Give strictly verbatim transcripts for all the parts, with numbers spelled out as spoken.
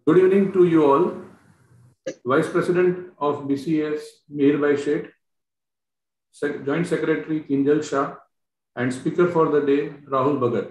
Good evening to you all. Vice President of B C S, Mihir Bhai Sheth, Sec Joint Secretary, Kinjal Shah, and Speaker for the day, Rahul Bhagat.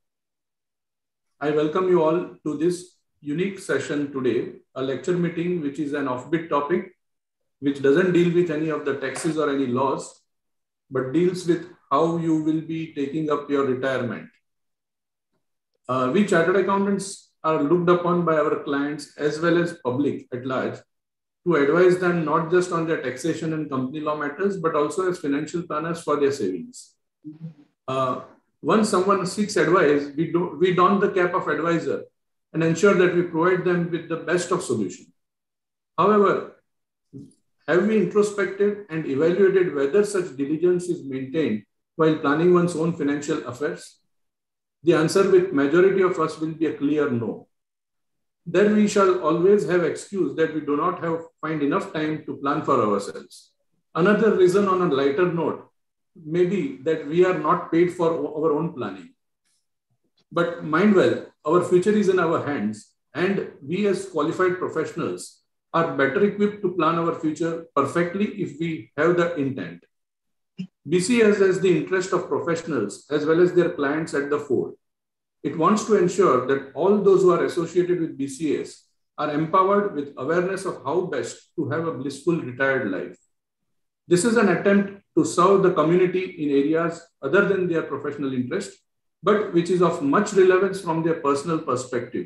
I welcome you all to this unique session today, a lecture meeting which is an offbeat topic, which doesn't deal with any of the taxes or any laws, but deals with how you will be taking up your retirement. Uh, we chartered accountants are looked upon by our clients as well as public at large to advise them not just on their taxation and company law matters, but also as financial planners for their savings. Uh, once someone seeks advice, we, do, we don the cap of advisor and ensure that we provide them with the best of solution. However, have we introspected and evaluated whether such diligence is maintained while planning one's own financial affairs? The answer with majority of us will be a clear no. Then we shall always have excuse that we do not have find enough time to plan for ourselves. Another reason on a lighter note may be that we are not paid for our own planning. But mind well, our future is in our hands, and we as qualified professionals are better equipped to plan our future perfectly if we have the intent. B C S has the interest of professionals as well as their clients at the fore. It wants to ensure that all those who are associated with B C S are empowered with awareness of how best to have a blissful retired life. This is an attempt to serve the community in areas other than their professional interest, but which is of much relevance from their personal perspective.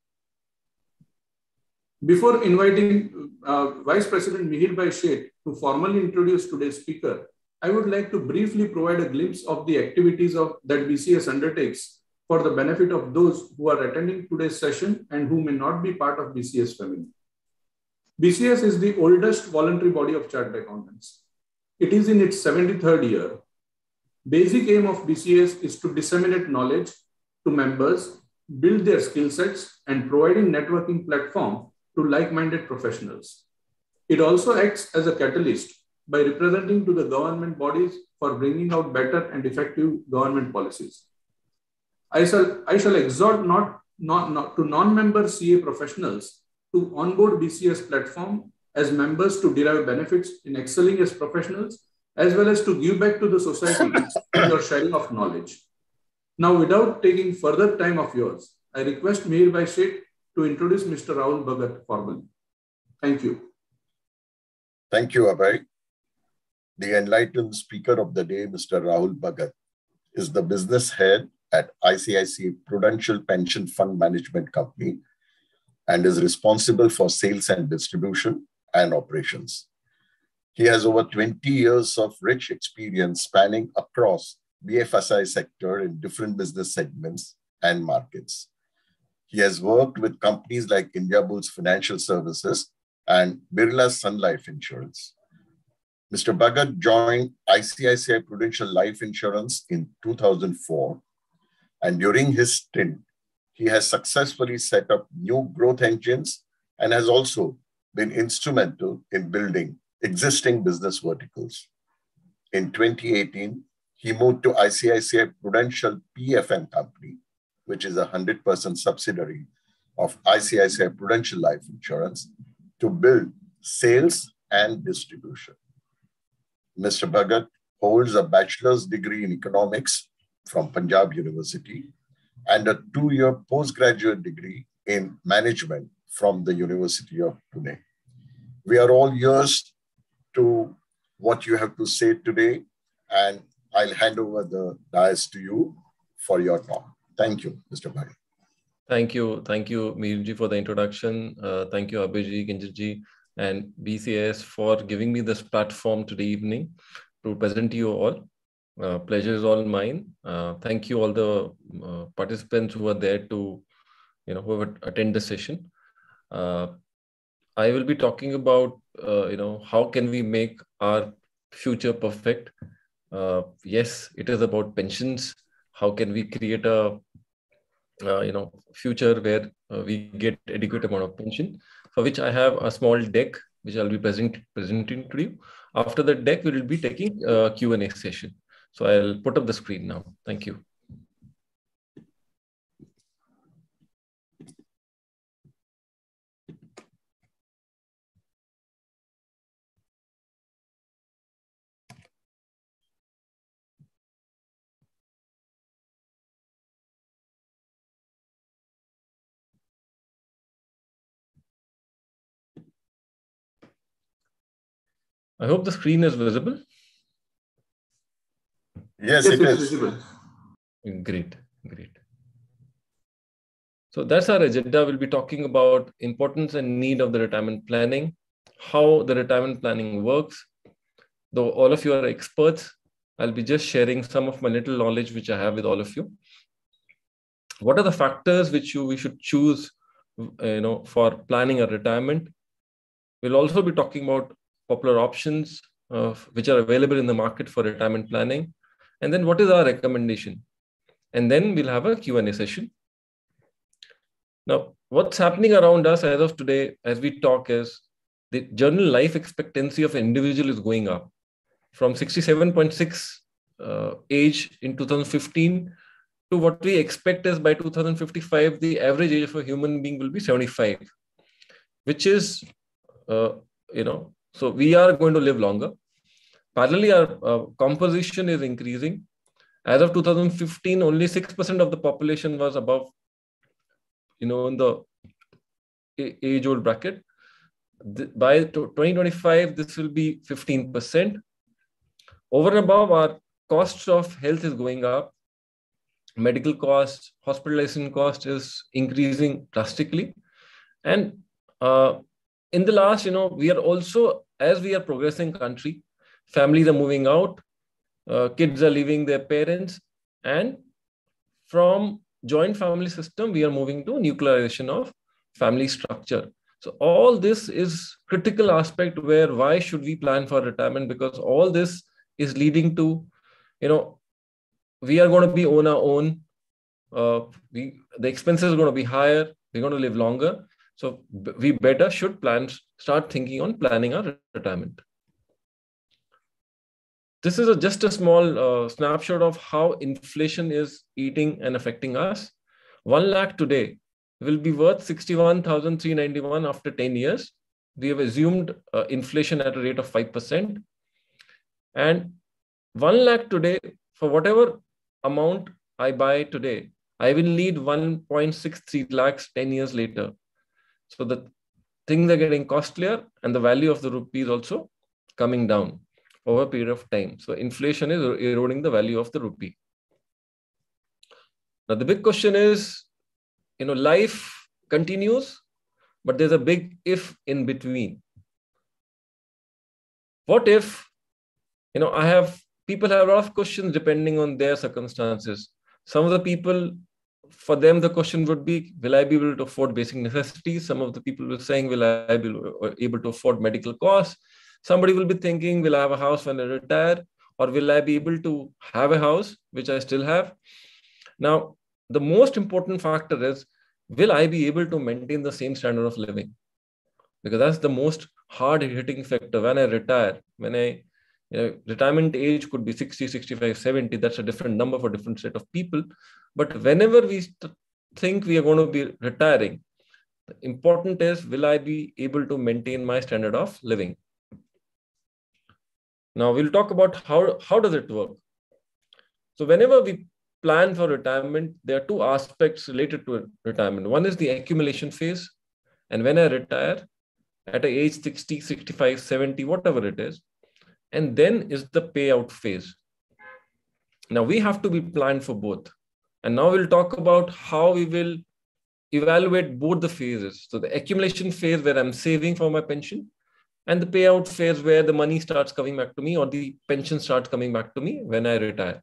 Before inviting uh, Vice President Mihir Bhai Sheth to formally introduce today's speaker, I would like to briefly provide a glimpse of the activities of, that B C S undertakes for the benefit of those who are attending today's session and who may not be part of B C S family. B C S is the oldest voluntary body of chartered accountants. It is in its seventy-third year. Basic aim of B C S is to disseminate knowledge to members, build their skill sets, and providing networking platform to like-minded professionals. It also acts as a catalyst by representing to the government bodies for bringing out better and effective government policies. I shall, I shall exhort not, not, not to non-member C A professionals to onboard B C S platform as members to derive benefits in excelling as professionals, as well as to give back to the society through your sharing of knowledge. Now, without taking further time of yours, I request Mihir Bhai Sheth to introduce Mister Rahul Bhagat formally. Thank you. Thank you, Abhay. The enlightened speaker of the day, Mister Rahul Bhagat, is the business head at I C I C I Prudential Pension Fund Management Company and is responsible for sales and distribution and operations. He has over twenty years of rich experience spanning across B F S I sector in different business segments and markets. He has worked with companies like Indiabulls Financial Services and Birla Sun Life Insurance. Mister Bhagat joined I C I C I Prudential Life Insurance in two thousand four. And during his stint, he has successfully set up new growth engines and has also been instrumental in building existing business verticals. In twenty eighteen, he moved to I C I C I Prudential P F M Company, which is a one hundred percent subsidiary of I C I C I Prudential Life Insurance, to build sales and distribution. Mister Bhagat holds a bachelor's degree in economics from Punjab University and a two-year postgraduate degree in management from the University of Pune. We are all ears to what you have to say today, and I'll hand over the dais to you for your talk. Thank you, Mister Bhagat. Thank you. Thank you, Mihirji, for the introduction. Uh, thank you, Abhijit, Kinjitji, and B C S for giving me this platform today evening to present to you all. Uh, pleasure is all mine. Uh, thank you all the uh, participants who are there to, you know, who attend the session. Uh, I will be talking about, uh, you know, how can we make our future perfect? Uh, yes, it is about pensions. How can we create a, uh, you know, future where uh, we get adequate amount of pension? For which I have a small deck which I'll be present, presenting to you. After the deck, we will be taking a Q and A session. So I'll put up the screen now. Thank you. I hope the screen is visible. Yes, Yes, it it's is. visible. Great, great. So that's our agenda. We'll be talking about importance and need of the retirement planning, how the retirement planning works. Though all of you are experts, I'll be just sharing some of my little knowledge which I have with all of you. What are the factors which you we should choose, you know, for planning a retirement? We'll also be talking about popular options uh, which are available in the market for retirement planning. And then what is our recommendation? And then we'll have a Q and A session. Now, what's happening around us as of today, as we talk, is the general life expectancy of an individual is going up from sixty-seven point six uh, age in two thousand fifteen to what we expect is by two thousand fifty-five, the average age of a human being will be seventy-five, which is, uh, you know, so we are going to live longer. Parallelly, our uh, composition is increasing. As of two thousand fifteen, only six percent of the population was above, you know, in the age-old bracket. By twenty twenty-five, this will be fifteen percent. Over and above, our costs of health is going up. Medical cost, hospitalization cost is increasing drastically. And uh, in the last, you know, we are also, as we are progressing country, families are moving out, uh, kids are leaving their parents, and from joint family system, we are moving to nuclearization of family structure. So all this is critical aspect where why should we plan for retirement? Because all this is leading to, you know, we are going to be on our own. Uh, we, the expenses are going to be higher. We're going to live longer. So we better should plan, start thinking on planning our retirement. This is a, just a small uh, snapshot of how inflation is eating and affecting us. One lakh today will be worth sixty-one thousand three hundred ninety-one after ten years. We have assumed uh, inflation at a rate of five percent. And one lakh today, for whatever amount I buy today, I will need one point six three lakhs ten years later. So the things are getting costlier and the value of the rupee is also coming down over a period of time. So inflation is eroding the value of the rupee. Now the big question is, you know, life continues, but there's a big if in between. What if, you know, I have, people have a lot of questions depending on their circumstances. Some of the people, for them, the question would be, will I be able to afford basic necessities? Some of the people were saying, will I be able to afford medical costs? Somebody will be thinking, will I have a house when I retire? Or will I be able to have a house, which I still have? Now, the most important factor is, will I be able to maintain the same standard of living? Because that's the most hard hitting factor. When I retire, when I, you know, retirement age could be sixty, sixty-five, seventy, that's a different number for different set of people. But whenever we think we are going to be retiring, the important is, will I be able to maintain my standard of living? Now we'll talk about how, how does it work? So whenever we plan for retirement, there are two aspects related to retirement. One is the accumulation phase. And when I retire at an age sixty, sixty-five, seventy, whatever it is, and then is the payout phase. Now we have to be planned for both. And now we'll talk about how we will evaluate both the phases. So the accumulation phase where I'm saving for my pension, and the payout phase where the money starts coming back to me or the pension starts coming back to me when I retire.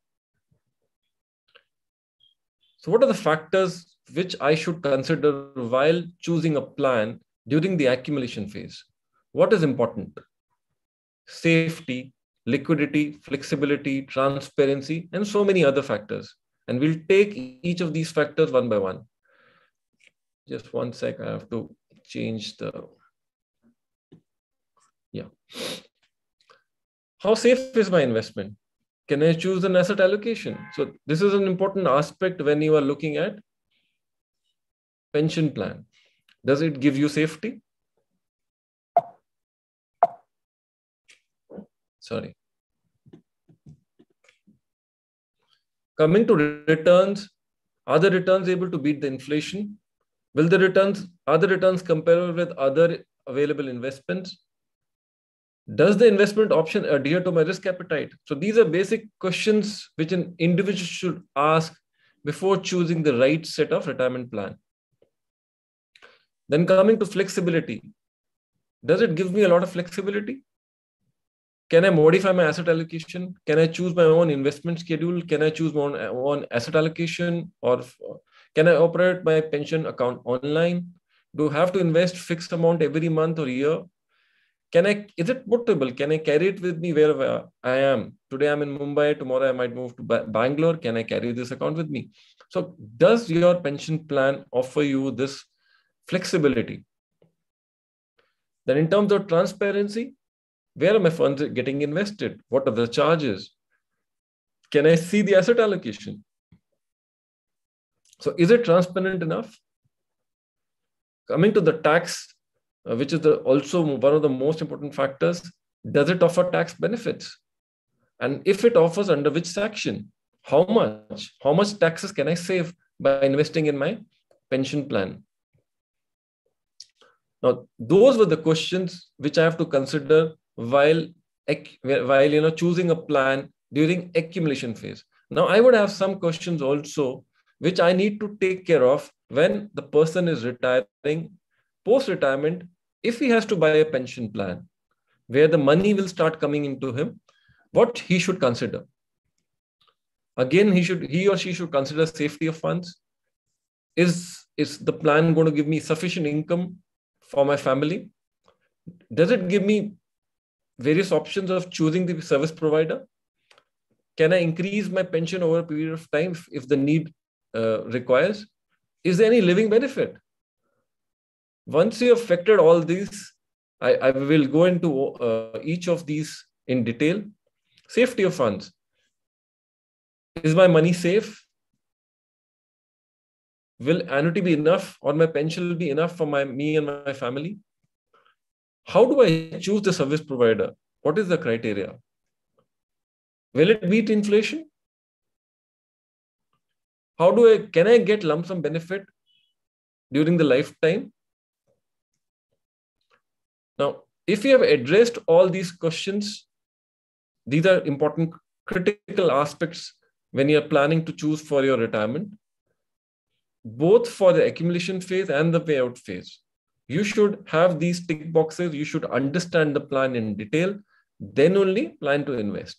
So what are the factors which I should consider while choosing a plan during the accumulation phase? What is important? Safety, liquidity, flexibility, transparency, and so many other factors. And we'll take each of these factors one by one. Just one sec, I have to change the, yeah. How safe is my investment? Can I choose an asset allocation? So this is an important aspect when you are looking at pension plan. Does it give you safety? Sorry. Coming to returns, are the returns able to beat the inflation? Will the returns, are the returns comparable with other available investments? Does the investment option adhere to my risk appetite? So these are basic questions which an individual should ask before choosing the right set of retirement plan. Then coming to flexibility. Does it give me a lot of flexibility? Can I modify my asset allocation? Can I choose my own investment schedule? Can I choose my own, own asset allocation? Or can I operate my pension account online? Do I have to invest fixed amount every month or year? Can I, is it portable? Can I carry it with me wherever I am? Today I'm in Mumbai, tomorrow I might move to Bangalore. Can I carry this account with me? So does your pension plan offer you this flexibility? Then in terms of transparency, where are my funds getting invested? What are the charges? Can I see the asset allocation? So is it transparent enough? Coming to the tax, uh, which is the, also one of the most important factors, does it offer tax benefits? And if it offers, under which section? How much? How much taxes can I save by investing in my pension plan? Now, those were the questions which I have to consider while, while you know, choosing a plan during accumulation phase. Now, I would have some questions also, which I need to take care of when the person is retiring, post-retirement, if he has to buy a pension plan, where the money will start coming into him, what he should consider. Again, he should, he or she should consider safety of funds. Is, is the plan going to give me sufficient income for my family? Does it give me various options of choosing the service provider? Can I increase my pension over a period of time if, if the need uh, requires? Is there any living benefit? Once you have factored all these, I, I will go into uh, each of these in detail. Safety of funds. Is my money safe? Will annuity be enough, or my pension will be enough for my, me and my family? How do I choose the service provider? What is the criteria? Will it beat inflation? How do I, can I get lump sum benefit during the lifetime? Now, if you have addressed all these questions, these are important critical aspects when you are planning to choose for your retirement, both for the accumulation phase and the payout phase. You should have these tick boxes. You should understand the plan in detail, then only plan to invest.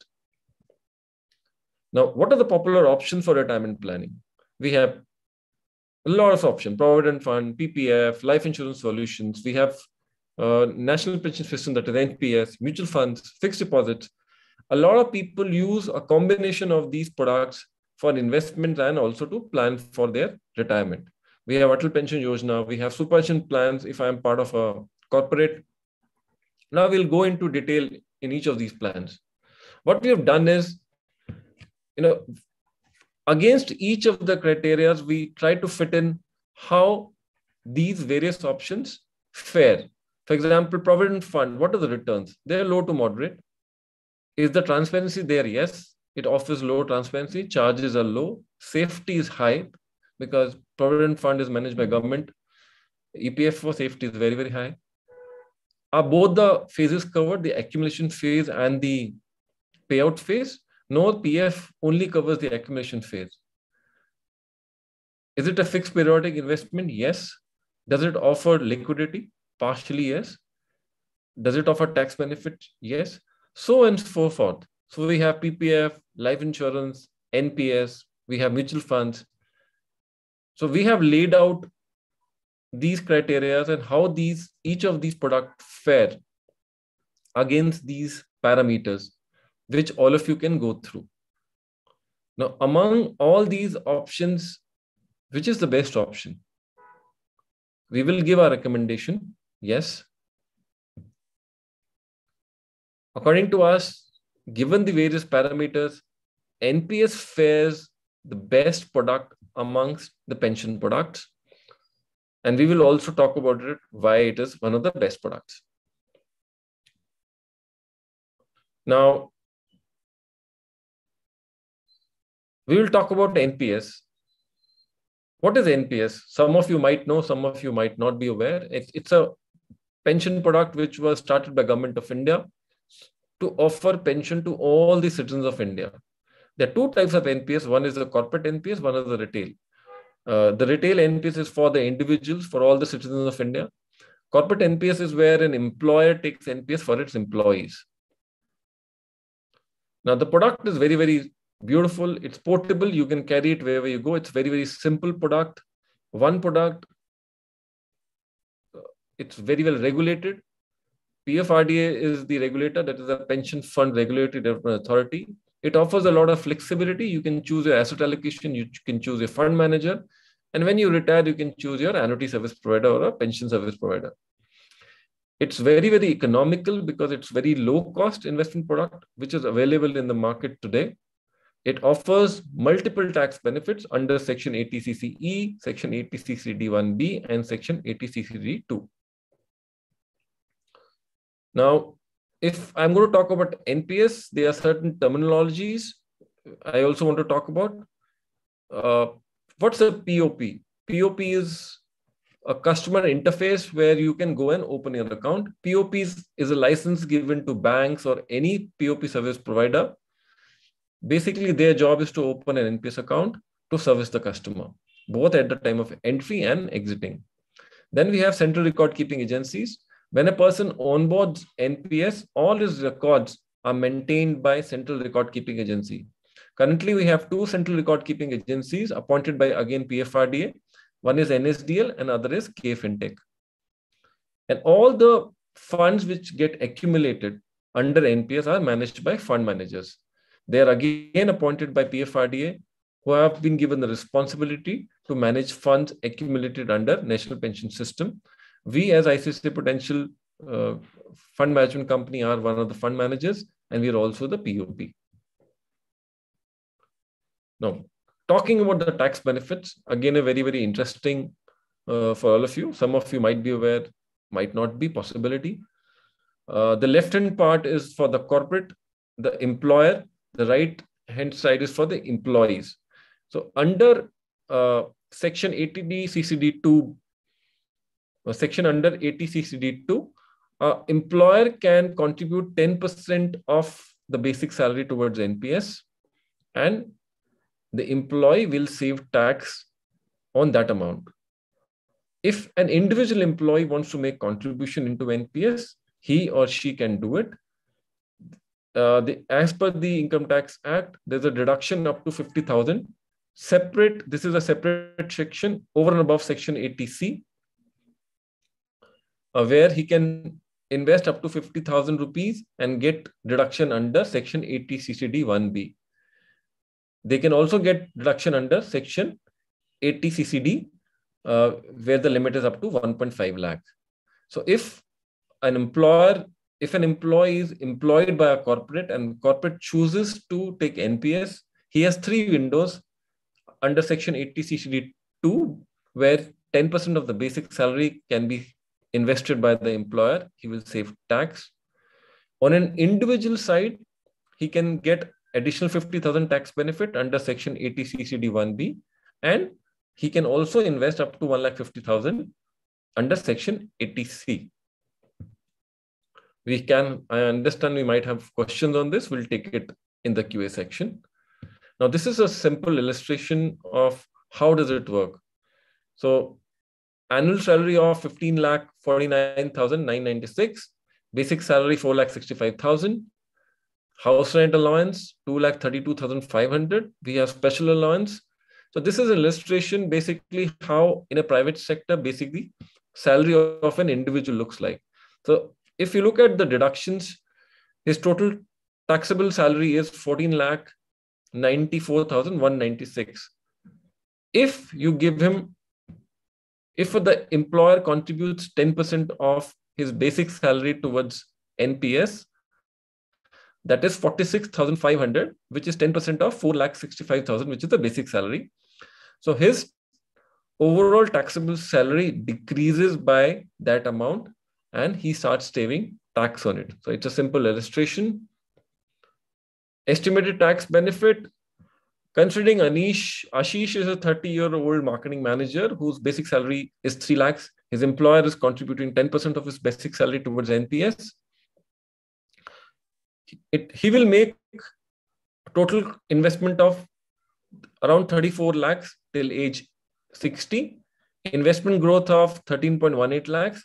Now, what are the popular options for retirement planning? We have a lot of options: Provident Fund, P P F, life insurance solutions. We have uh, National Pension System, that is N P S, mutual funds, fixed deposits. A lot of people use a combination of these products for investment and also to plan for their retirement. We have Atal Pension Yojana. We have superannuation plans if I am part of a corporate. Now we'll go into detail in each of these plans. What we have done is, you know, against each of the criteria, we try to fit in how these various options fare. For example, Provident Fund, what are the returns? They're low to moderate. Is the transparency there? Yes. It offers low transparency. Charges are low. Safety is high because Provident Fund is managed by government. E P F for safety is very, very high. Are both the phases covered, the accumulation phase and the payout phase? No, P F only covers the accumulation phase. Is it a fixed periodic investment? Yes. Does it offer liquidity? Partially, yes. Does it offer tax benefit? Yes. So and so forth. So we have P P F, life insurance, N P S, we have mutual funds. So we have laid out these criteria and how these each of these products fare against these parameters, which all of you can go through. Now, among all these options, which is the best option? We will give our recommendation. Yes. According to us, given the various parameters, N P S fares the best product amongst the pension products. And we will also talk about it, why it is one of the best products. Now, we will talk about N P S. What is N P S? Some of you might know, some of you might not be aware. It's, it's a pension product which was started by Government of India to offer pension to all the citizens of India. There are two types of N P S. One is the corporate N P S, one is the retail. Uh, the retail N P S is for the individuals, for all the citizens of India. Corporate N P S is where an employer takes N P S for its employees. Now, the product is very, very beautiful. It's portable. You can carry it wherever you go. It's very, very simple product. One product. It's very well regulated. P F R D A is the regulator, that is a pension fund regulatory development authority. It offers a lot of flexibility. You can choose your asset allocation, you can choose your fund manager, and when you retire, you can choose your annuity service provider or a pension service provider. It's very, very economical because it's very low cost investment product, which is available in the market today. It offers multiple tax benefits under Section eighty C C E, Section eighty C C D one B, and Section eighty C C D two. Now, if I'm going to talk about N P S, there are certain terminologies I also want to talk about. Uh, what's a P O P? P O P is a customer interface where you can go and open your account. P O P is, is a license given to banks or any P O P service provider. Basically, their job is to open an N P S account to service the customer, both at the time of entry and exiting. Then we have central record keeping agencies. When a person onboards N P S, all his records are maintained by Central Record Keeping Agency. Currently, we have two Central Record Keeping Agencies appointed by, again, P F R D A. One is N S D L and other is KFintech. And all the funds which get accumulated under N P S are managed by fund managers. They are again appointed by P F R D A, who have been given the responsibility to manage funds accumulated under National Pension System. We as I C I C I Prudential uh, Fund Management Company are one of the fund managers, and we are also the P O P. Now, talking about the tax benefits, again, a very, very interesting uh, for all of you. Some of you might be aware, might not be possibility. Uh, the left-hand part is for the corporate, the employer. The right-hand side is for the employees. So under uh, Section eighty D C C D two, section under eighty C C D two, uh, employer can contribute ten percent of the basic salary towards N P S, and the employee will save tax on that amount. If an individual employee wants to make contribution into N P S, he or she can do it. Uh, the, as per the Income Tax Act, there's a deduction up to fifty thousand. Separate, this is a separate section over and above Section eighty C. Uh, where he can invest up to fifty thousand rupees and get deduction under Section eighty C C D one B. They can also get deduction under Section eighty C C D, uh, where the limit is up to one point five lakh. So if an employer, if an employee is employed by a corporate and corporate chooses to take N P S, he has three windows under Section eighty C C D two, where ten percent of the basic salary can be invested by the employer. He will save tax. On an individual side, he can get additional fifty thousand tax benefit under Section eighty C C D one B, and he can also invest up to one lakh fifty thousand under Section eighty C. We can, I understand we might have questions on this. We'll take it in the Q A section. Now, this is a simple illustration of how does it work. So, annual salary of fifteen lakh forty-nine thousand nine hundred ninety-six, basic salary four lakh sixty-five thousand, house rent allowance two lakh thirty-two thousand five hundred. We have special allowance. So this is an illustration basically how in a private sector, basically salary of an individual looks like. So if you look at the deductions, his total taxable salary is fourteen lakh ninety-four thousand one hundred ninety-six. If you give him If the employer contributes ten percent of his basic salary towards N P S, that is forty-six thousand five hundred, which is ten percent of four lakh sixty-five thousand, which is the basic salary. So his overall taxable salary decreases by that amount and he starts saving tax on it. So it's a simple illustration. Estimated tax benefit. Considering Anish, Ashish is a thirty-year-old marketing manager whose basic salary is three lakhs. His employer is contributing ten percent of his basic salary towards N P S. it, he will make total investment of around thirty-four lakhs till age sixty, investment growth of thirteen point one eight lakhs,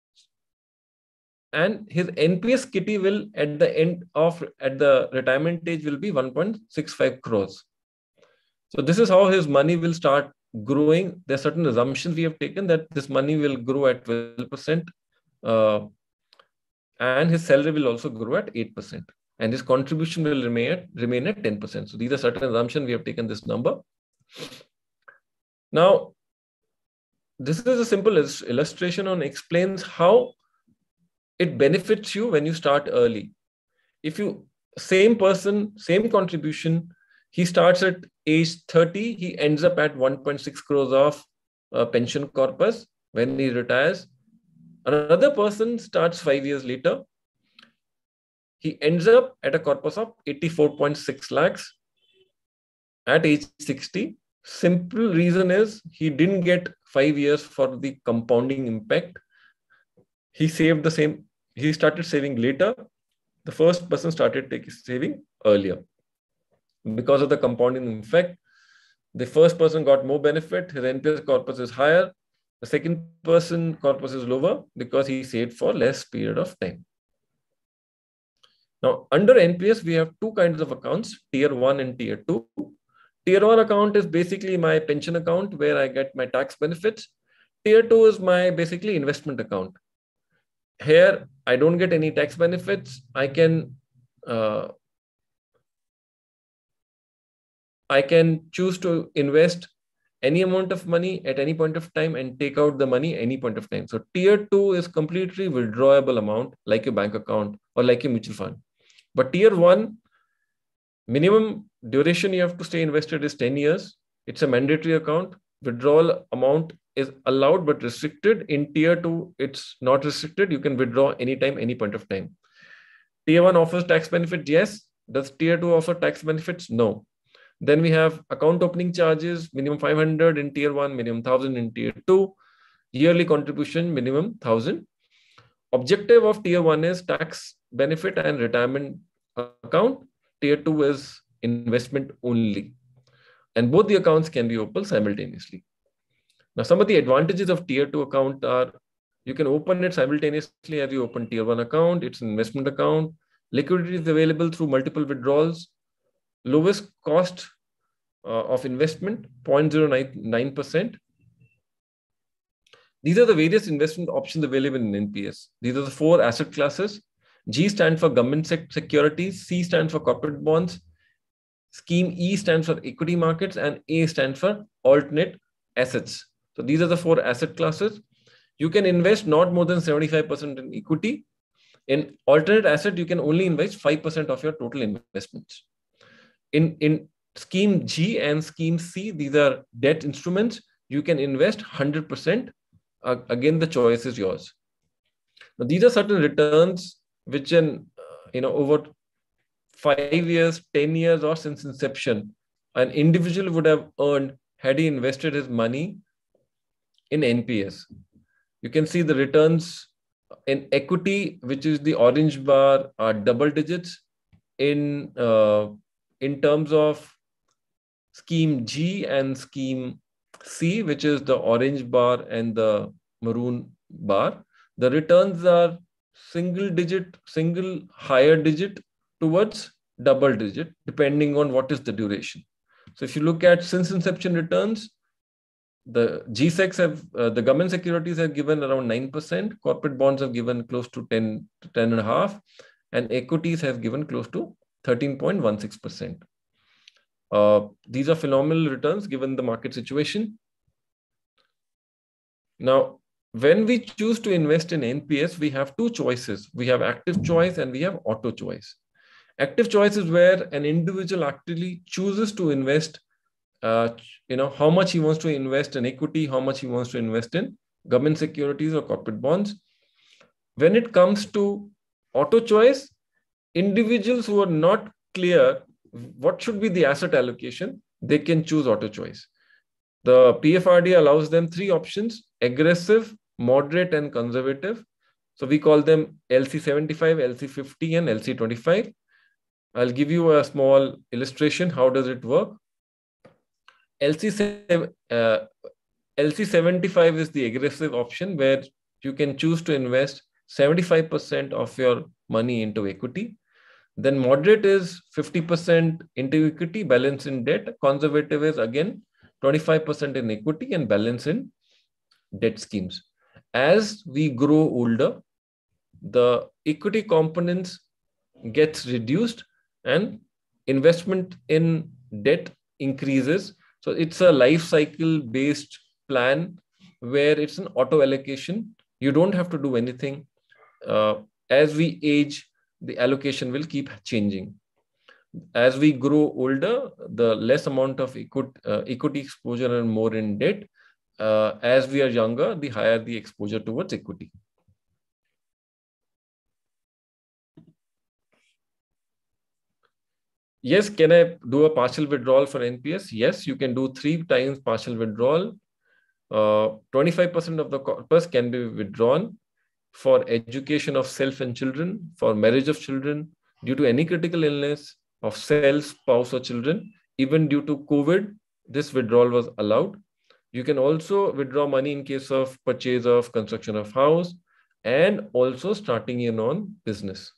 and his N P S kitty will at the end of at the retirement age will be one point six five crores. So this is how his money will start growing. There are certain assumptions we have taken that this money will grow at twelve percent, uh, and his salary will also grow at eight percent, and his contribution will remain at, remain at ten percent. So these are certain assumptions. We have taken this number. Now, this is a simple illustration on explains how it benefits you when you start early. If you, same person, same contribution, he starts at age thirty, he ends up at one point six crores of uh, pension corpus when he retires. Another person starts five years later, he ends up at a corpus of eighty-four point six lakhs at age sixty. Simple reason is he didn't get five years for the compounding impact. He saved the same, he started saving later. The first person started taking saving earlier. Because of the compounding effect, the first person got more benefit, his N P S corpus is higher. The second person corpus is lower because he saved for less period of time. Now, under N P S, we have two kinds of accounts, tier one and tier two. Tier one account is basically my pension account where I get my tax benefits. Tier two is my basically investment account. Here, I don't get any tax benefits. I can, uh, I can choose to invest any amount of money at any point of time and take out the money any point of time. So tier two is completely withdrawable amount like your bank account or like your mutual fund. But tier one, minimum duration you have to stay invested is ten years. It's a mandatory account. Withdrawal amount is allowed but restricted. In tier two, it's not restricted. You can withdraw anytime, any point of time. Tier one offers tax benefit, yes. Does tier two offer tax benefits? No. Then we have account opening charges, minimum five hundred in tier one, minimum one thousand in tier two. Yearly contribution, minimum one thousand. Objective of tier one is tax benefit and retirement account. Tier two is investment only. And both the accounts can be opened simultaneously. Now, some of the advantages of tier two account are you can open it simultaneously as you open tier one account. It's an investment account. Liquidity is available through multiple withdrawals. Lowest cost uh, of investment, zero point zero nine percent. These are the various investment options available in N P S. These are the four asset classes. G stands for government securities, C stands for corporate bonds, scheme E stands for equity markets, and A stands for alternate assets. So these are the four asset classes. You can invest not more than seventy-five percent in equity. In alternate asset, you can only invest five percent of your total investments. In, in scheme G and scheme C, these are debt instruments. You can invest one hundred percent. Uh, again, the choice is yours. Now, these are certain returns which in, uh, you know, over five years, ten years or since inception, an individual would have earned had he invested his money in N P S. You can see the returns in equity, which is the orange bar, are double digits. In uh, In terms of scheme G and scheme C, which is the orange bar and the maroon bar, the returns are single digit, single higher digit towards double digit, depending on what is the duration. So if you look at since inception returns, the G SECs have, uh, the government securities have given around nine percent, corporate bonds have given close to ten, ten and a half, and equities have given close to thirteen point one six percent. Uh, these are phenomenal returns given the market situation. Now, when we choose to invest in N P S, we have two choices. We have active choice and we have auto choice. Active choice is where an individual actually chooses to invest, uh, you know, how much he wants to invest in equity, how much he wants to invest in government securities or corporate bonds. When it comes to auto choice, individuals who are not clear what should be the asset allocation, they can choose auto choice. The P F R D A allows them three options: aggressive, moderate, and conservative. So we call them L C seventy-five, L C fifty, and L C twenty-five. I'll give you a small illustration. How does it work? L C uh, L C seventy-five is the aggressive option where you can choose to invest seventy-five percent of your money into equity. Then moderate is fifty percent into equity, balance in debt. Conservative is again twenty-five percent in equity and balance in debt schemes. As we grow older, the equity components gets reduced and investment in debt increases. So it's a life cycle based plan where it's an auto allocation. You don't have to do anything. Uh, as we age, the allocation will keep changing. As we grow older, the less amount of equity, uh, equity exposure and more in debt. Uh, as we are younger, the higher the exposure towards equity. Yes, can I do a partial withdrawal for N P S? Yes, you can do three times partial withdrawal. twenty-five percent of the corpus can be withdrawn for education of self and children, for marriage of children, due to any critical illness of self, spouse, or children. Even due to COVID, this withdrawal was allowed. You can also withdraw money in case of purchase of construction of house and also starting in on business.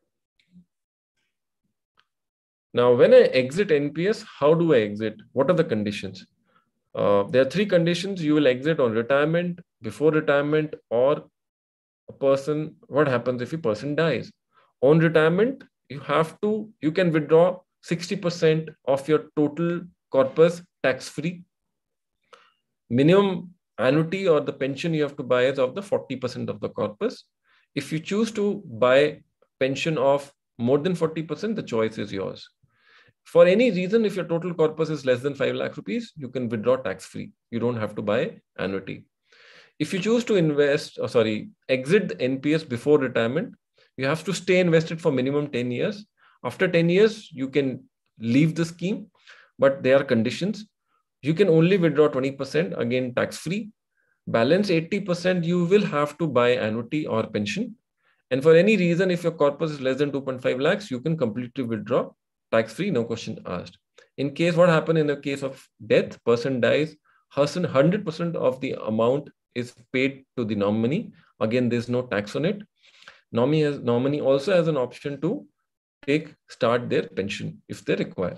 Now, when I exit N P S, how do I exit? What are the conditions? Uh, there are three conditions. You will exit on retirement, before retirement, or a person, what happens if a person dies? On retirement, you have to, you can withdraw sixty percent of your total corpus tax-free. Minimum annuity or the pension you have to buy is of the forty percent of the corpus. If you choose to buy pension of more than forty percent, the choice is yours. For any reason, if your total corpus is less than five lakh rupees, you can withdraw tax-free. You don't have to buy annuity. If you choose to invest, or sorry, exit the N P S before retirement, you have to stay invested for minimum ten years. After ten years, you can leave the scheme, but there are conditions. You can only withdraw twenty percent, again, tax-free. Balance eighty percent, you will have to buy annuity or pension. And for any reason, if your corpus is less than two point five lakhs, you can completely withdraw tax-free, no question asked. In case, what happened in the case of death, person dies, one hundred percent of the amount is paid to the nominee. Again, there's no tax on it. Nominee, has, nominee also has an option to take, start their pension if they require.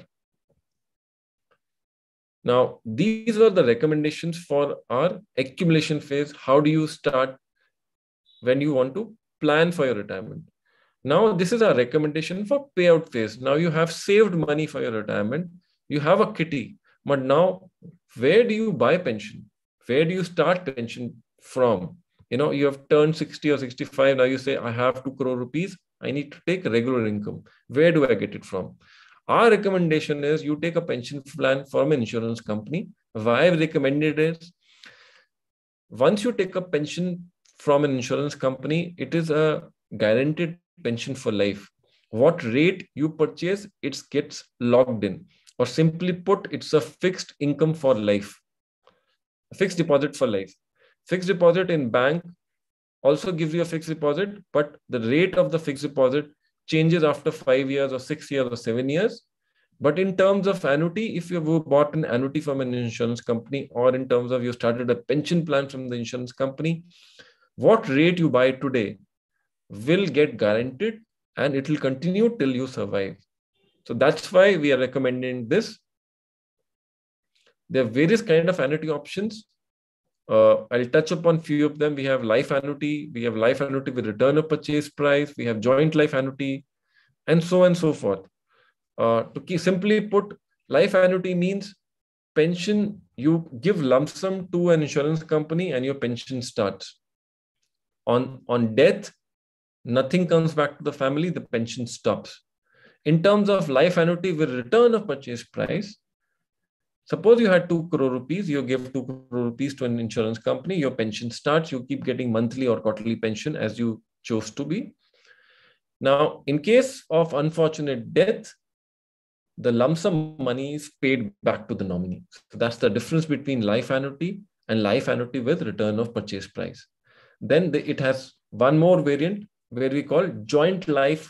Now, these were the recommendations for our accumulation phase. How do you start when you want to plan for your retirement? Now, this is our recommendation for payout phase. Now you have saved money for your retirement. You have a kitty, but now where do you buy pension? Where do you start pension from? You know, you have turned sixty or sixty-five. Now you say, I have two crore rupees. I need to take regular income. Where do I get it from? Our recommendation is you take a pension plan from an insurance company. Why I recommended is, once you take a pension from an insurance company, it is a guaranteed pension for life. What rate you purchase, it gets locked in. Or simply put, it's a fixed income for life. A fixed deposit for life. Fixed deposit in bank also gives you a fixed deposit, but the rate of the fixed deposit changes after five years or six years or seven years. But in terms of annuity, if you have bought an annuity from an insurance company, or in terms of you started a pension plan from the insurance company, what rate you buy today will get guaranteed and it will continue till you survive. So that's why we are recommending this. There are various kind of annuity options. Uh, I'll touch upon few of them. We have life annuity. We have life annuity with return of purchase price. We have joint life annuity, and so on and so forth. Uh, to keep, simply put, life annuity means pension. You give lump sum to an insurance company and your pension starts. On, on death, nothing comes back to the family, the pension stops. In terms of life annuity with return of purchase price, suppose you had two crore rupees, you give two crore rupees to an insurance company, your pension starts, you keep getting monthly or quarterly pension as you chose to be. Now, in case of unfortunate death, the lump sum money is paid back to the nominee. So that's the difference between life annuity and life annuity with return of purchase price. Then the, it has one more variant where we call joint life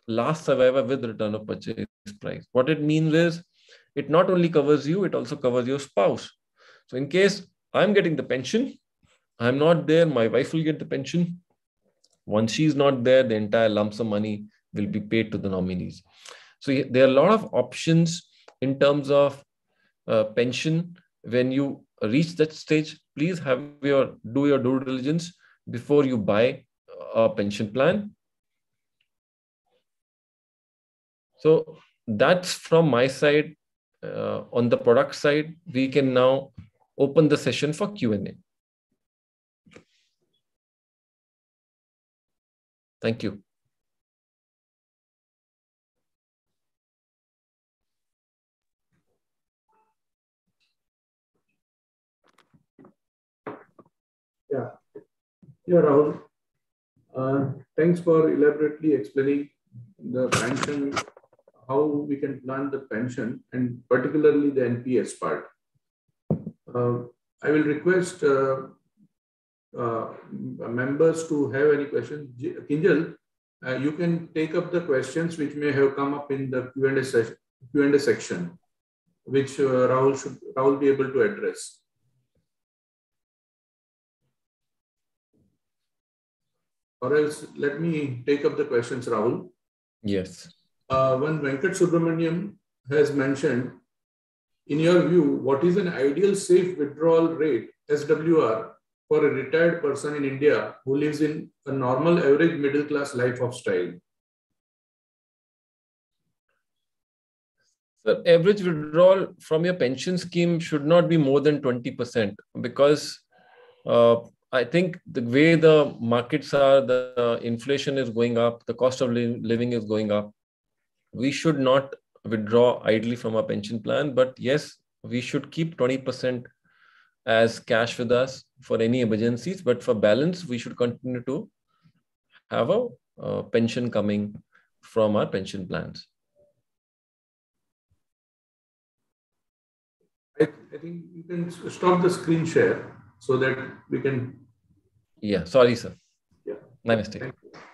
last survivor with return of purchase price. What it means is it not only covers you, it also covers your spouse. So in case I'm getting the pension, I'm not there, my wife will get the pension. Once she's not there, the entire lump sum money will be paid to the nominees. So there are a lot of options in terms of uh, pension. When you reach that stage, please have your do your due diligence before you buy a pension plan. So that's from my side. Uh, on the product side, we can now open the session for Q and A. Thank you. Yeah, yeah, Rahul. Uh, thanks for elaborately explaining the pension, how we can plan the pension, and particularly the N P S part. Uh, I will request uh, uh, members to have any questions. Kinjal, uh, you can take up the questions which may have come up in the Q and A session, Q and A section, which uh, Rahul should Rahul be able to address. Or else, let me take up the questions, Rahul. Yes. Uh, when Venkat Subramaniam has mentioned, in your view, what is an ideal safe withdrawal rate, S W R, for a retired person in India who lives in a normal average middle class life of style? The average withdrawal from your pension scheme should not be more than twenty percent, because uh, I think the way the markets are, the inflation is going up, the cost of living is going up. We should not withdraw idly from our pension plan, but yes, we should keep twenty percent as cash with us for any emergencies. But for balance, we should continue to have a uh, pension coming from our pension plans. I, I think you can stop the screen share so that we can. Yeah, sorry, sir. Yeah. My mistake.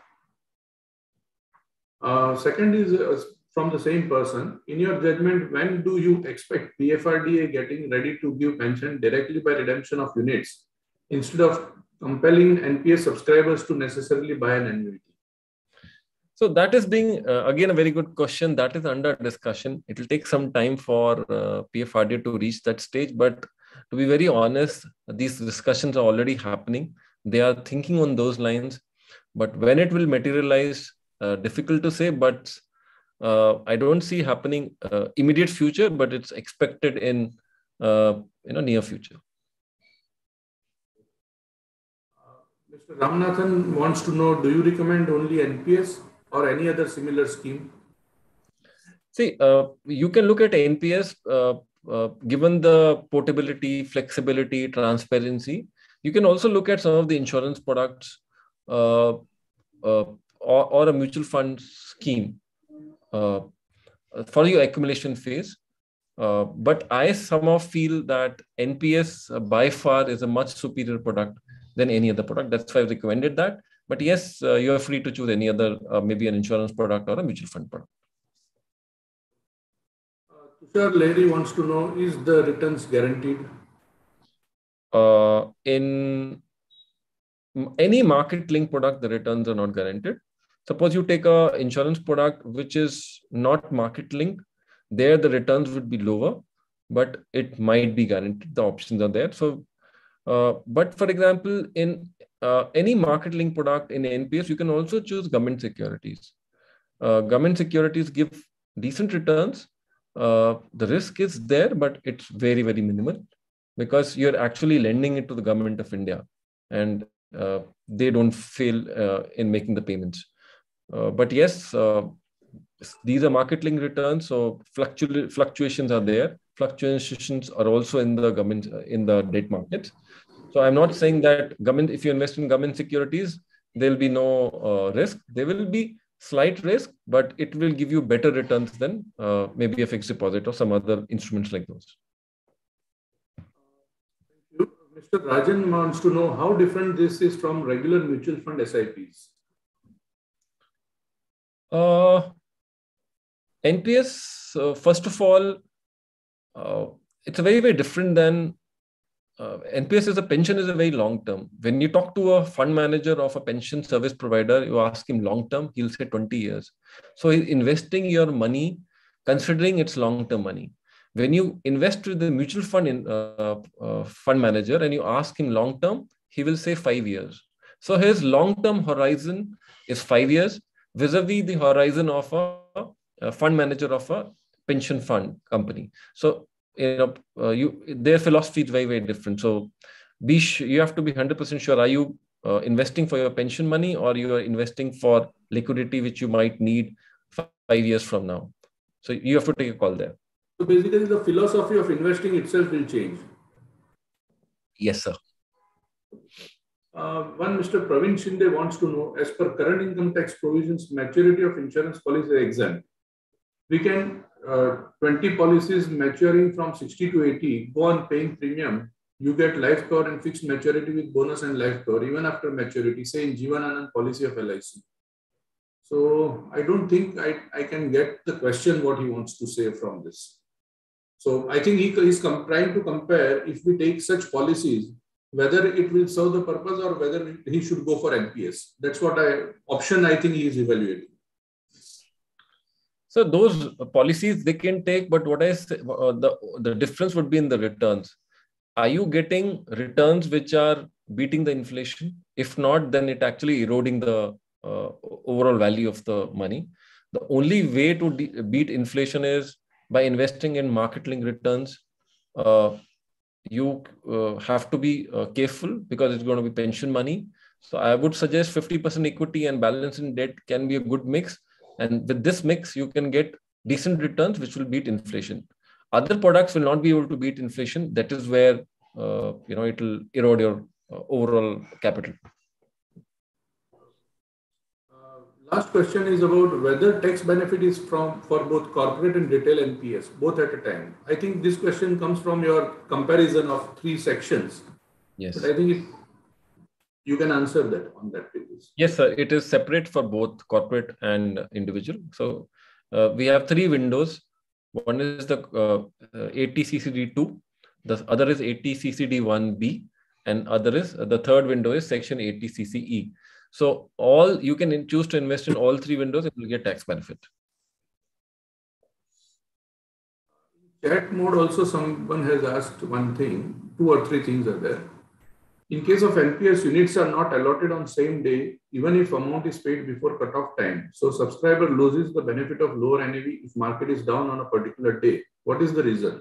Uh, second is uh, from the same person. In your judgment, when do you expect P F R D A getting ready to give pension directly by redemption of units instead of compelling N P S subscribers to necessarily buy an annuity? So that is being, uh, again, a very good question. That is under discussion. It will take some time for uh, P F R D A to reach that stage. But to be very honest, these discussions are already happening. They are thinking on those lines. But when it will materialize, uh, difficult to say. But uh, I don't see happening uh, immediate future, but it's expected in uh, you know, near future. Uh, Mister Ramanathan wants to know, do you recommend only N P S or any other similar scheme? See, uh, you can look at N P S, uh, uh, given the portability, flexibility, transparency. You can also look at some of the insurance products uh, uh, or, or a mutual fund scheme uh, for your accumulation phase. Uh, but I somehow feel that N P S uh, by far is a much superior product than any other product. That's why I've recommended that. But yes, uh, you are free to choose any other, uh, maybe an insurance product or a mutual fund product. Uh, Tushar Lahiri wants to know, is the returns guaranteed? Uh, in any market link product, the returns are not guaranteed. Suppose you take a insurance product which is not market linked, there the returns would be lower, but it might be guaranteed. The options are there. So, uh, but for example, in uh, any market link product in N P S, you can also choose government securities. Uh, government securities give decent returns. Uh, the risk is there, but it's very, very minimal because you're actually lending it to the government of India, and uh, they don't fail uh, in making the payments. Uh, but yes, uh, these are market link returns, so fluctu fluctuations are there. Fluctuations are also in the government in the debt market. So I'm not saying that government, if you invest in government securities, there'll be no uh, risk. There will be slight risk, but it will give you better returns than uh, maybe a fixed deposit or some other instruments like those. Mister Rajan wants to know how different this is from regular mutual fund S I Ps. Uh, N P S, uh, first of all, uh, it's a very, very different than uh, N P S is a pension is a very long term. When you talk to a fund manager of a pension service provider, you ask him long term, he'll say twenty years. So he's investing your money, considering it's long term money. When you invest with the mutual fund in uh, uh, fund manager and you ask him long term, he will say five years. So his long term horizon is five years vis-a-vis the horizon of a, a fund manager of a pension fund company. So you know, uh, you their philosophy is very, very different. So be you have to be one hundred percent sure, are you uh, investing for your pension money or you are investing for liquidity which you might need five years from now. So you have to take a call there. So basically the philosophy of investing itself will change. Yes, sir. Uh, one Mister Praveen Shinde wants to know, as per current income tax provisions, maturity of insurance policy is exempt. We can uh, twenty policies maturing from sixty to eighty go on paying premium. You get life cover and fixed maturity with bonus and life cover even after maturity, say in Jeevan Anand policy of L I C. So I don't think I, I can get the question what he wants to say from this. So I think he is trying to compare if we take such policies, whether it will serve the purpose or whether he should go for N P S. That's what I option I think he is evaluating. So those policies they can take, but what I say, uh, the the difference would be in the returns. Are you getting returns which are beating the inflation? If not, then it actually eroding the uh, overall value of the money. The only way to beat inflation is by investing in market-linked returns. Uh, you uh, have to be uh, careful because it's going to be pension money. So I would suggest fifty percent equity and balance in debt can be a good mix. And with this mix, you can get decent returns, which will beat inflation. Other products will not be able to beat inflation. That is where uh, you know it will erode your uh, overall capital. Uh, last question is about whether tax benefit is from for both corporate and retail N P S, both at a time. I think this question comes from your comparison of three sections. Yes. But I think it, you can answer that on that basis. Yes, sir. It is separate for both corporate and individual. So uh, we have three windows. One is the uh, uh, eighty C C D two, the other is eighty C C D one B, and other is uh, the third window is section eighty C C E. So all you can choose to invest in all three windows, it will get tax benefit. Chat mode also someone has asked one thing, two or three things are there. In case of N P S, units are not allotted on same day, even if amount is paid before cutoff time. So subscriber loses the benefit of lower N A V if market is down on a particular day. What is the reason?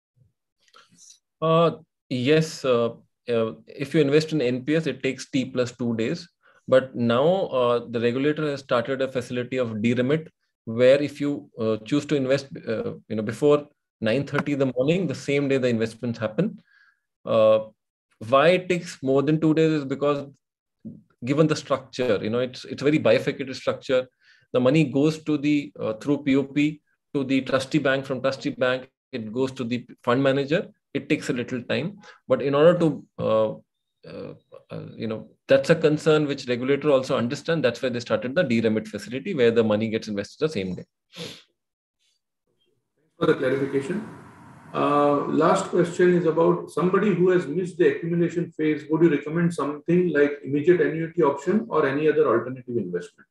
Uh, yes, uh, uh, if you invest in N P S, it takes T plus two days. But now uh, the regulator has started a facility of deremit, where if you uh, choose to invest, uh, you know, before nine thirty in the morning, the same day the investments happen. Uh, why it takes more than two days is because given the structure, you know, it's it's a very bifurcated structure. The money goes to the uh, through P O P to the trustee bank, from trustee bank it goes to the fund manager. It takes a little time, but in order to uh, uh, uh, you know, that's a concern which regulator also understand. That's why they started the deremit facility where the money gets invested the same day. Thanks for the clarification. Uh, last question is about somebody who has missed the accumulation phase. Would you recommend something like immediate annuity option or any other alternative investment?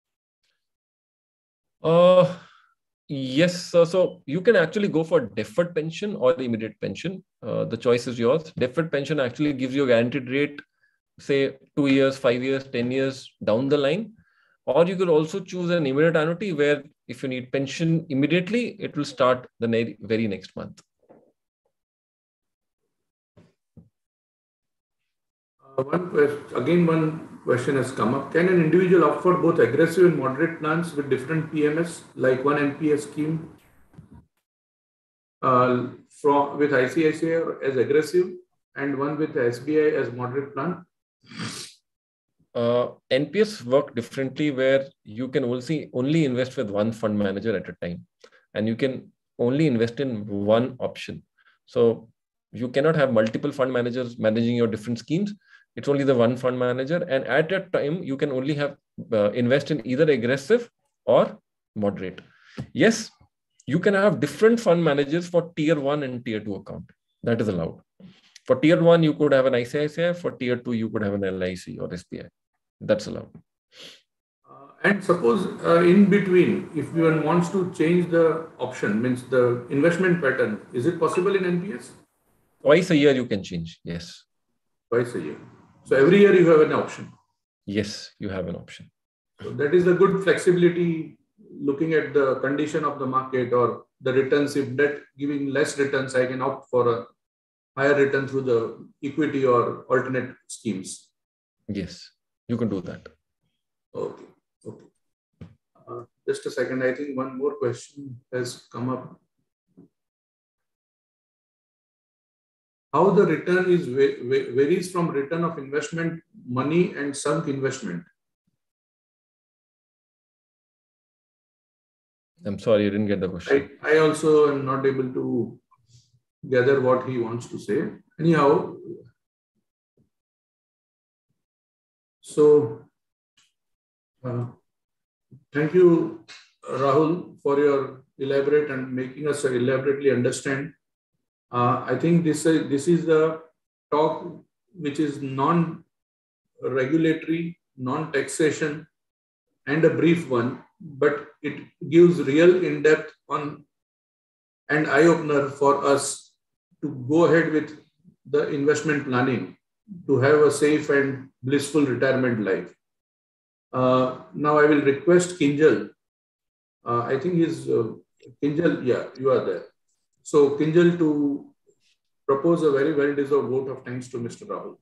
Uh, yes. So, so you can actually go for deferred pension or immediate pension. Uh, the choice is yours. Deferred pension actually gives you a guaranteed rate, say two years, five years, ten years down the line. Or you could also choose an immediate annuity where if you need pension immediately, it will start the very next month. Uh, one question, again, one question has come up. Can an individual opt for both aggressive and moderate plans with different P M S, like one N P S scheme uh, from with I C I C I as aggressive and one with S B I as moderate plan? Uh, N P S work differently, where you can only only invest with one fund manager at a time, and you can only invest in one option. So you cannot have multiple fund managers managing your different schemes. It's only the one fund manager, and at that time you can only have uh, invest in either aggressive or moderate. Yes, you can have different fund managers for tier one and tier two account. That is allowed. For tier one, you could have an I C I C I. For tier two, you could have an L I C or S B I. That's allowed. Uh, and suppose uh, in between, if one wants to change the option, means the investment pattern, is it possible in N P S? Twice a year you can change. Yes. Twice a year. So every year you have an option. Yes, you have an option. So that is the good flexibility, looking at the condition of the market or the returns. If debt giving less returns, I can opt for a higher return through the equity or alternate schemes. Yes, you can do that. Okay. Okay. Uh, just a second. I think one more question has come up. How the return is varies from return of investment money and sunk investment. I'm sorry, I didn't get the question. I, I also am not able to gather what he wants to say. Anyhow, so uh, thank you, Rahul, for your elaborate and making us elaborately understand. Uh, I think this, uh, this is the talk which is non-regulatory, non-taxation, and a brief one, but it gives real in-depth on and eye-opener for us to go ahead with the investment planning to have a safe and blissful retirement life. Uh, now I will request Kinjal. Uh, I think he's uh, Kinjal. Yeah, you are there. So Kinjal to propose a very well-deserved vote of thanks to Mister Rahul.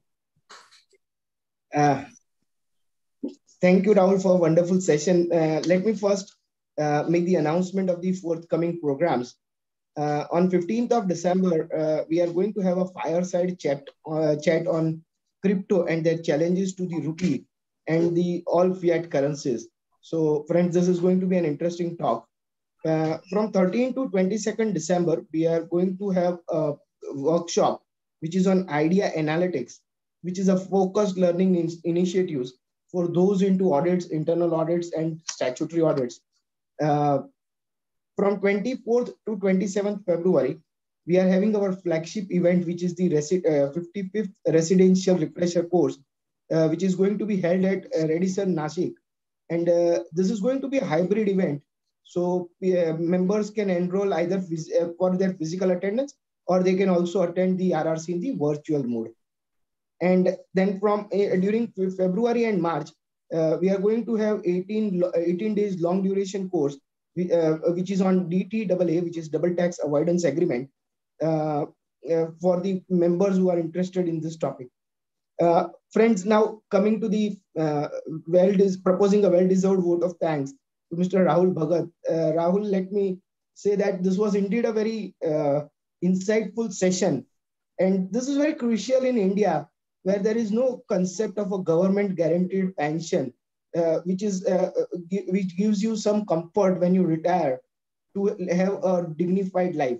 Uh, thank you, Rahul, for a wonderful session. Uh, let me first uh, make the announcement of the forthcoming programs. Uh, on fifteenth of December, uh, we are going to have a fireside chat, uh, chat on crypto and their challenges to the rupee and the all fiat currencies. So friends, this is going to be an interesting talk. Uh, from thirteenth to twenty-second December, we are going to have a workshop, which is on idea analytics, which is a focused learning in initiatives for those into audits, internal audits, and statutory audits. Uh, from twenty-fourth to twenty-seventh February, we are having our flagship event, which is the resi uh, fifty-fifth Residential Refresher Course, uh, which is going to be held at uh, Radisson, Nashik. And uh, this is going to be a hybrid event. So uh, members can enroll either uh, for their physical attendance, or they can also attend the R R C in the virtual mode. And then from uh, during February and March, uh, we are going to have eighteen, eighteen days long duration course, uh, which is on D T A A, which is Double Tax Avoidance Agreement, uh, uh, for the members who are interested in this topic. Uh, friends, now coming to the uh, well, proposing a well-deserved vote of thanks to Mister Rahul Bhagat. Uh, Rahul, let me say that this was indeed a very uh, insightful session. And this is very crucial in India, where there is no concept of a government guaranteed pension, uh, which is uh, which gives you some comfort when you retire to have a dignified life.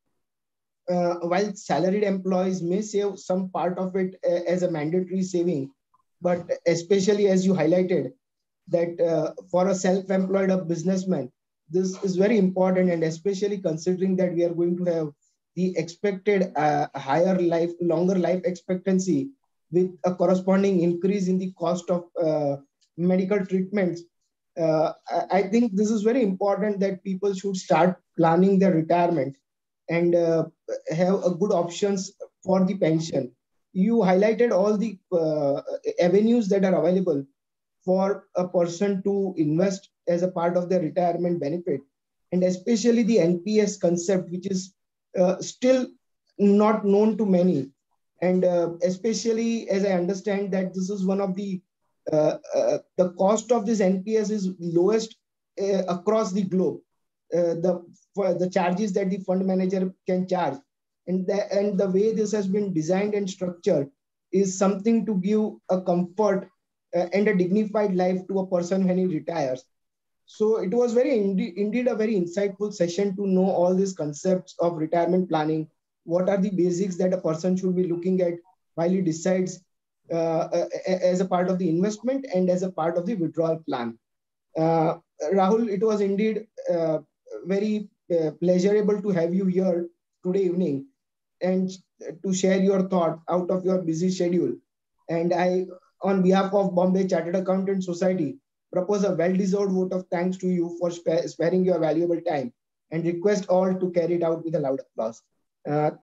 Uh, while salaried employees may save some part of it uh, as a mandatory saving, but especially as you highlighted, that uh, for a self-employed or businessman, this is very important, and especially considering that we are going to have the expected uh, higher life, longer life expectancy with a corresponding increase in the cost of uh, medical treatments. Uh, I think this is very important that people should start planning their retirement and uh, have a good options for the pension. You highlighted all the uh, avenues that are available for a person to invest as a part of their retirement benefit, and especially the N P S concept, which is uh, still not known to many. And uh, especially as I understand that this is one of the, uh, uh, the cost of this N P S is lowest uh, across the globe. Uh, the, for the charges that the fund manager can charge. And the, and the way this has been designed and structured is something to give a comfort uh, and a dignified life to a person when he retires. So it was very indeed, indeed a very insightful session to know all these concepts of retirement planning. What are the basics that a person should be looking at while he decides uh, uh, as a part of the investment and as a part of the withdrawal plan. Uh, Rahul, it was indeed uh, very uh, pleasurable to have you here today evening and to share your thought out of your busy schedule. And I, on behalf of Bombay Chartered Accountants Society, propose a well-deserved vote of thanks to you for spa sparing your valuable time and request all to carry it out with a loud applause. Uh,